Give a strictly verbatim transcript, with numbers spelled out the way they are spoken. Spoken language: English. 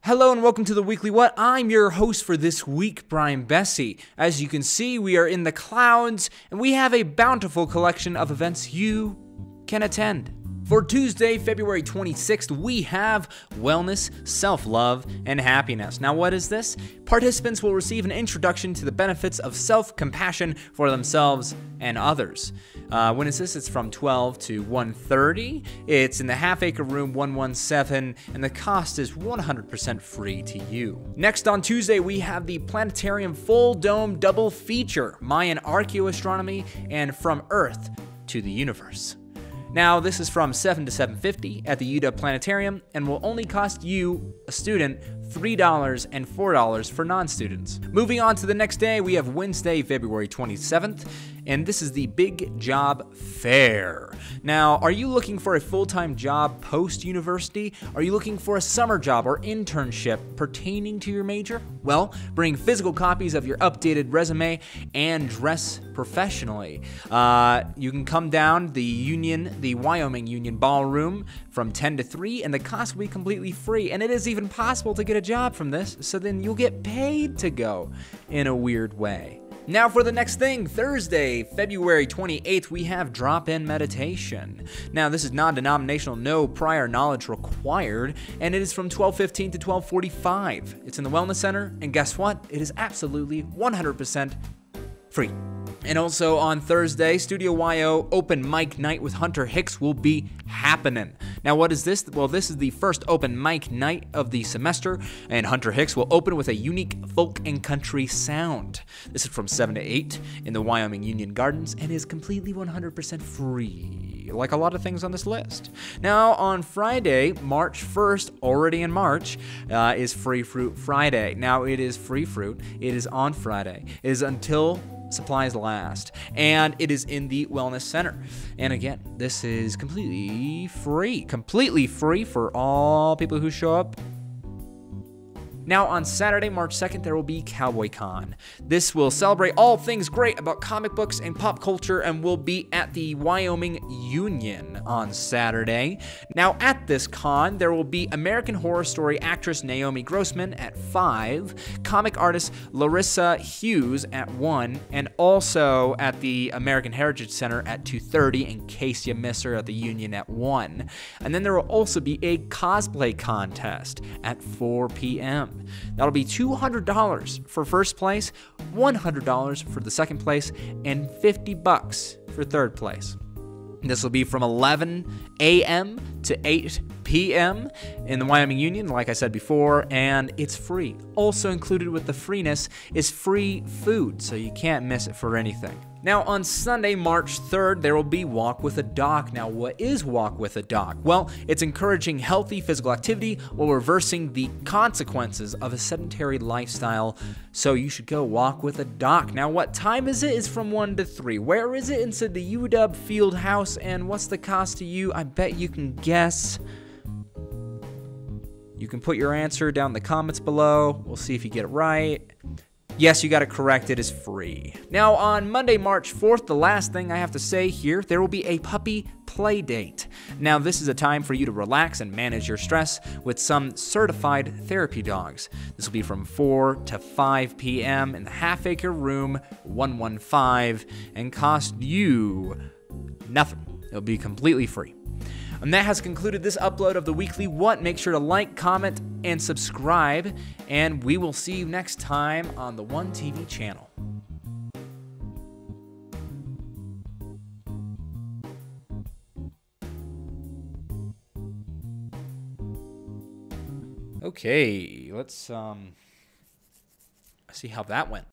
Hello and welcome to the Weekly What. I'm your host for this week, Brian Bessie. As you can see, we are in the clouds and we have a bountiful collection of events you can attend. For Tuesday, February twenty-sixth, we have Wellness, Self-Love, and Happiness. Now, what is this? Participants will receive an introduction to the benefits of self-compassion for themselves and others. Uh, when is this? It's from twelve to one thirty. It's in the Half Acre Room one one seven, and the cost is one hundred percent free to you. Next on Tuesday, we have the Planetarium Full Dome Double Feature, Mayan Archaeoastronomy, and From Earth to the Universe. Now, this is from seven to seven fifty at the U W Planetarium and will only cost you, a student, three dollars and four dollars for non-students. Moving on to the next day, we have Wednesday, February twenty-seventh, and this is the Big Job Fair. Now, are you looking for a full-time job post-university? Are you looking for a summer job or internship pertaining to your major? Well, bring physical copies of your updated resume and dress professionally. Uh, you can come down the Union, the Wyoming Union Ballroom from ten to three, and the cost will be completely free. And it is even possible to get a job from this, so then you'll get paid to go in a weird way. Now for the next thing, Thursday, February twenty-eighth, we have drop-in meditation. Now this is non-denominational, no prior knowledge required, and it is from twelve fifteen to twelve forty-five. It's in the Wellness Center, and guess what? It is absolutely one hundred percent free. And also on Thursday, Studio Y O Open Mic Night with Hunter Hicks will be happening. Now what is this? Well, this is the first open mic night of the semester, and Hunter Hicks will open with a unique folk and country sound. This is from seven to eight in the Wyoming Union Gardens and is completely one hundred percent free, like a lot of things on this list. Now on Friday, March first, already in March, uh, is Free Fruit Friday. Now it is free fruit. It is on Friday. It is until supplies last, and it is in the Wellness Center. And again, this is completely free, completely free for all people who show up. Now on Saturday, March second, there will be Cowboy Con. This will celebrate all things great about comic books and pop culture and will be at the Wyoming Union on Saturday. Now at this con, there will be American Horror Story actress Naomi Grossman at five, comic artist Larissa Hughes at one, and also at the American Heritage Center at two thirty in case you miss her at the Union at one. And then there will also be a cosplay contest at four p m That'll be two hundred dollars for first place, one hundred dollars for the second place, and fifty bucks for third place. This will be from eleven a m to eight p m in the Wyoming Union, like I said before, and it's free. Also included with the freeness is free food, so you can't miss it for anything. Now on Sunday, March third, there will be Walk with a Doc. Now what is Walk with a Doc? Well, it's encouraging healthy physical activity while reversing the consequences of a sedentary lifestyle. So you should go walk with a doc. Now what time is it? It's from one to three. Where is it? It's at the U W Field House, and what's the cost to you? I bet you can guess. You can put your answer down in the comments below. We'll see if you get it right. Yes, you got it correct. It is free. Now, on Monday, March fourth, the last thing I have to say here, there will be a puppy play date. Now, this is a time for you to relax and manage your stress with some certified therapy dogs. This will be from four to five p m in the Half Acre Room one one five and cost you nothing. It'll be completely free. And that has concluded this upload of the Weekly What. Make sure to like, comment, and subscribe, and we will see you next time on the OneTV channel. Okay, let's um see how that went.